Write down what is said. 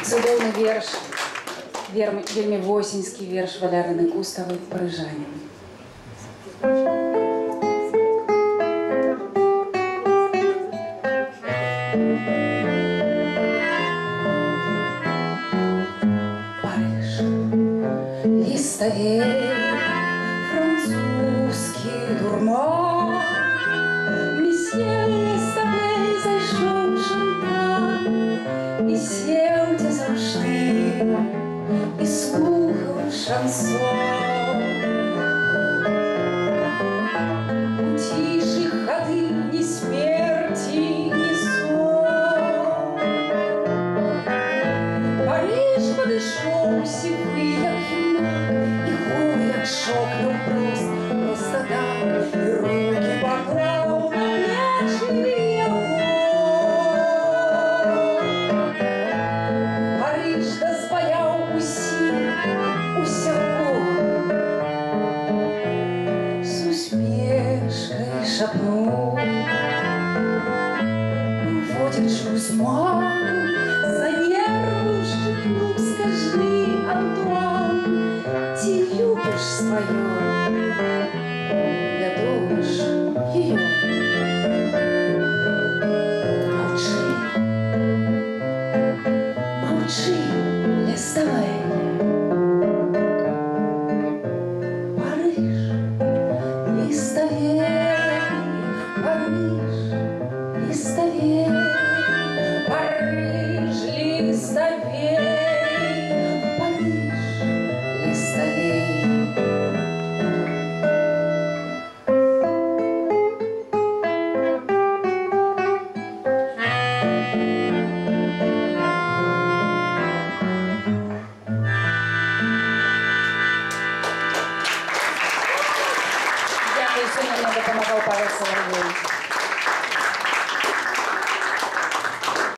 Цудоўны верш, вельмі восеньскі верш Валярыны Куставай «Парыжанін». Париж, листовей, французский дурман, месье листовей зайшоў шампан і сеў дзе заўжды і слухаў шансон. У цішы хады ні смерці, ні сон. Париж падышоў сівы, як юнак, і губы, як шок, наўпрост, проста так, і рукі паклаў на плечы яго. Париж дазваляў усім усяго. З усмешкай шапнуў, уводзячы ў зман, занервыўшы клуб, скажы, Антуан, ці любіш сваё? Вядома ж, её. Маўчы, маўчы, листовей. Париж, листовей, Париж, листовей, Париж, листовей, Париж, листовей. Дякую, сьогодні мені допомагав Павел Соловйов.